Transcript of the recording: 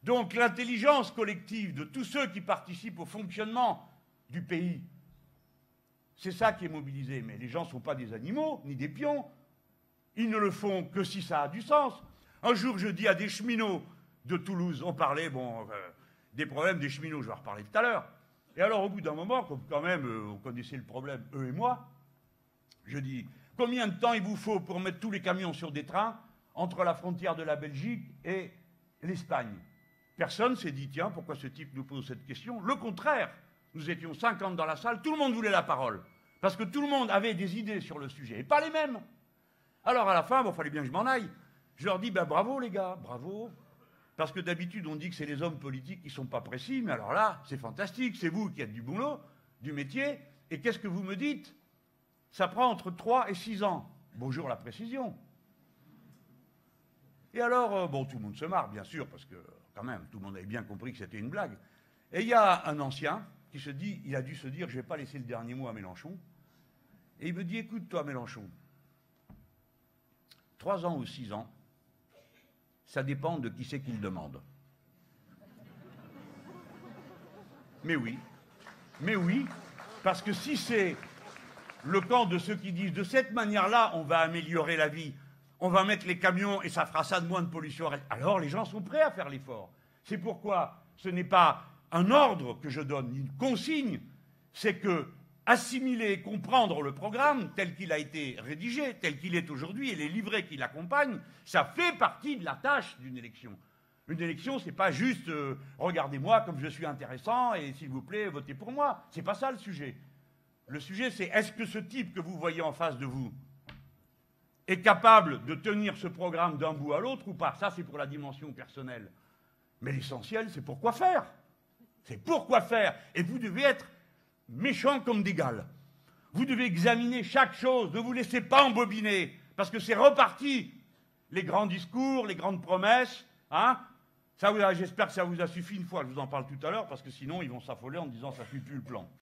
Donc l'intelligence collective de tous ceux qui participent au fonctionnement du pays, c'est ça qui est mobilisé. Mais les gens ne sont pas des animaux, ni des pions. Ils ne le font que si ça a du sens. Un jour, je dis à des cheminots de Toulouse, on parlait des problèmes des cheminots, je vais en reparler tout à l'heure. Et alors, au bout d'un moment, comme quand même, on connaissait le problème, eux et moi, je dis, combien de temps il vous faut pour mettre tous les camions sur des trains entre la frontière de la Belgique et l'Espagne? Personne ne s'est dit, tiens, pourquoi ce type nous pose cette question? Le contraire, nous étions 50 dans la salle, tout le monde voulait la parole. Parce que tout le monde avait des idées sur le sujet, et pas les mêmes. Alors à la fin, il fallait bien que je m'en aille. Je leur dis, ben, bravo les gars, bravo. Parce que d'habitude, on dit que c'est les hommes politiques qui ne sont pas précis, mais alors là, c'est fantastique, c'est vous qui êtes du boulot, du métier, et qu'est-ce que vous me dites? Ça prend entre 3 et 6 ans. Bonjour la précision. Et alors, bon, tout le monde se marre, bien sûr, parce que, quand même, tout le monde avait bien compris que c'était une blague. Et il y a un ancien qui se dit, il a dû se dire, je ne vais pas laisser le dernier mot à Mélenchon. Et il me dit, écoute, toi, Mélenchon, 3 ans ou 6 ans, ça dépend de qui c'est qui le demande. Mais oui, parce que si c'est le camp de ceux qui disent de cette manière-là, on va améliorer la vie, on va mettre les camions et ça fera ça de moins de pollution, alors les gens sont prêts à faire l'effort. C'est pourquoi ce n'est pas un ordre que je donne, une consigne, c'est que assimiler et comprendre le programme tel qu'il a été rédigé, tel qu'il est aujourd'hui, et les livrets qui l'accompagnent, ça fait partie de la tâche d'une élection. Une élection, c'est pas juste regardez-moi comme je suis intéressant et s'il vous plaît, votez pour moi. C'est pas ça le sujet. Le sujet, c'est est-ce que ce type que vous voyez en face de vous est capable de tenir ce programme d'un bout à l'autre ou pas? Ça, c'est pour la dimension personnelle. Mais l'essentiel, c'est pourquoi faire. C'est pourquoi faire. Et vous devez être méchant comme des Galles. Vous devez examiner chaque chose, ne vous laissez pas embobiner, parce que c'est reparti. Les grands discours, les grandes promesses, hein. J'espère que ça vous a suffi une fois, je vous en parle tout à l'heure, parce que sinon ils vont s'affoler en disant ça ne suit plus le plan.